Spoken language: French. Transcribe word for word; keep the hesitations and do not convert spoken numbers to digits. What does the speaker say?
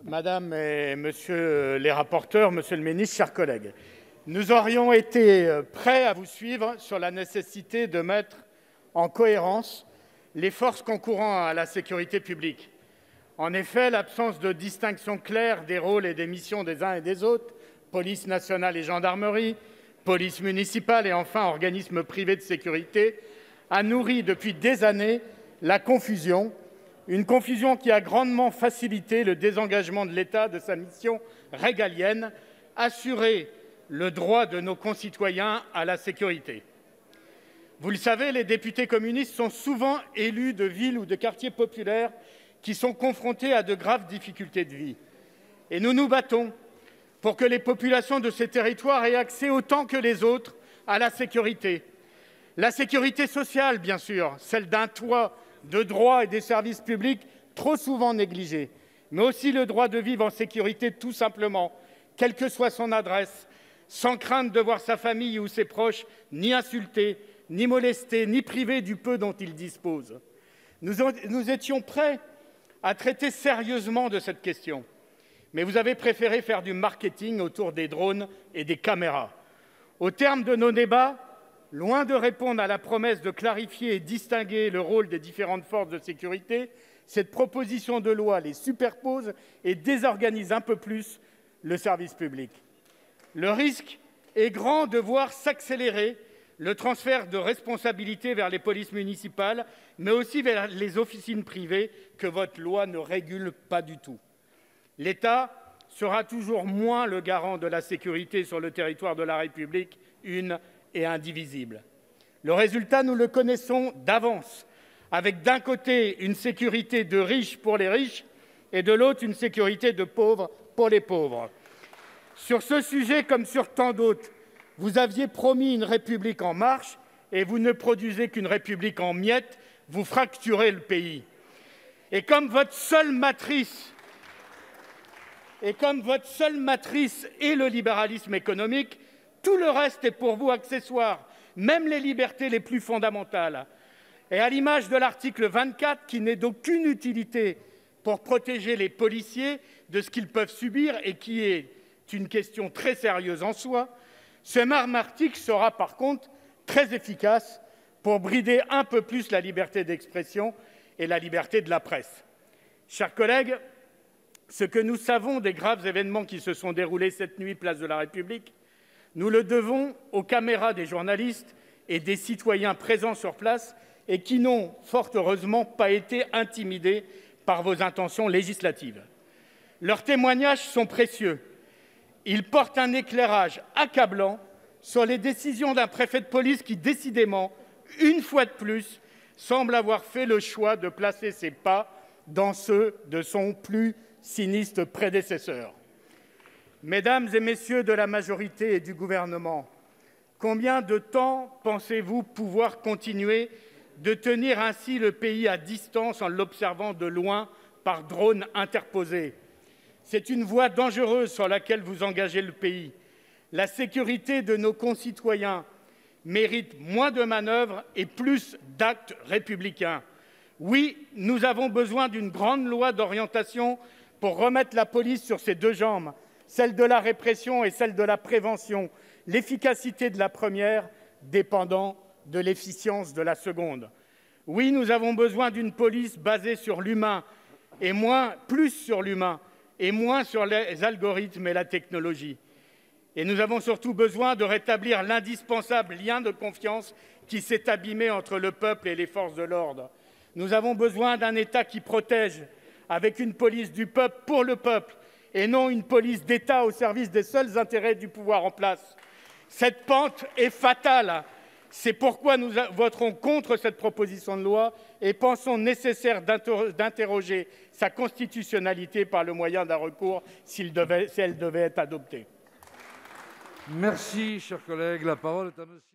Madame et Monsieur les rapporteurs, Monsieur le ministre, chers collègues, nous aurions été prêts à vous suivre sur la nécessité de mettre en cohérence les forces concourant à la sécurité publique. En effet, l'absence de distinction claire des rôles et des missions des uns et des autres, police nationale et gendarmerie, police municipale et enfin organismes privés de sécurité, a nourri depuis des années la confusion, une confusion qui a grandement facilité le désengagement de l'État de sa mission régalienne, assurer le droit de nos concitoyens à la sécurité. Vous le savez, les députés communistes sont souvent élus de villes ou de quartiers populaires qui sont confrontés à de graves difficultés de vie. Et nous nous battons pour que les populations de ces territoires aient accès autant que les autres à la sécurité. La sécurité sociale, bien sûr, celle d'un toit, de droits et des services publics trop souvent négligés, mais aussi le droit de vivre en sécurité tout simplement, quelle que soit son adresse, sans crainte de voir sa famille ou ses proches ni insultés, ni molestés, ni privés du peu dont ils disposent. Nous, nous étions prêts à traiter sérieusement de cette question, mais vous avez préféré faire du marketing autour des drones et des caméras. Au terme de nos débats, loin de répondre à la promesse de clarifier et distinguer le rôle des différentes forces de sécurité, cette proposition de loi les superpose et désorganise un peu plus le service public. Le risque est grand de voir s'accélérer le transfert de responsabilités vers les polices municipales, mais aussi vers les officines privées que votre loi ne régule pas du tout. L'État sera toujours moins le garant de la sécurité sur le territoire de la République, une et indivisible. Le résultat, nous le connaissons d'avance, avec d'un côté une sécurité de riches pour les riches et de l'autre une sécurité de pauvres pour les pauvres. Sur ce sujet, comme sur tant d'autres, vous aviez promis une République en marche et vous ne produisez qu'une République en miettes, vous fracturez le pays. Et comme votre seule matrice, et comme votre seule matrice est le libéralisme économique, tout le reste est pour vous accessoire, même les libertés les plus fondamentales. Et à l'image de l'article vingt-quatre, qui n'est d'aucune utilité pour protéger les policiers de ce qu'ils peuvent subir et qui est une question très sérieuse en soi, ce même article sera par contre très efficace pour brider un peu plus la liberté d'expression et la liberté de la presse. Chers collègues, ce que nous savons des graves événements qui se sont déroulés cette nuit place de la République, nous le devons aux caméras des journalistes et des citoyens présents sur place et qui n'ont, fort heureusement, pas été intimidés par vos intentions législatives. Leurs témoignages sont précieux. Ils portent un éclairage accablant sur les décisions d'un préfet de police qui, décidément, une fois de plus, semble avoir fait le choix de placer ses pas dans ceux de son plus sinistre prédécesseur. Mesdames et messieurs de la majorité et du gouvernement, combien de temps pensez-vous pouvoir continuer de tenir ainsi le pays à distance en l'observant de loin par drone interposé? C'est une voie dangereuse sur laquelle vous engagez le pays. La sécurité de nos concitoyens mérite moins de manœuvres et plus d'actes républicains. Oui, nous avons besoin d'une grande loi d'orientation pour remettre la police sur ses deux jambes, celle de la répression et celle de la prévention, l'efficacité de la première dépendant de l'efficience de la seconde. Oui, nous avons besoin d'une police basée sur l'humain et moins, plus sur l'humain et moins sur les algorithmes et la technologie. Et nous avons surtout besoin de rétablir l'indispensable lien de confiance qui s'est abîmé entre le peuple et les forces de l'ordre. Nous avons besoin d'un État qui protège, avec une police du peuple pour le peuple, et non une police d'État au service des seuls intérêts du pouvoir en place. Cette pente est fatale. C'est pourquoi nous voterons contre cette proposition de loi et pensons nécessaire d'interroger sa constitutionnalité par le moyen d'un recours si elle devait être adoptée. Merci, cher collègue. La parole est à monsieur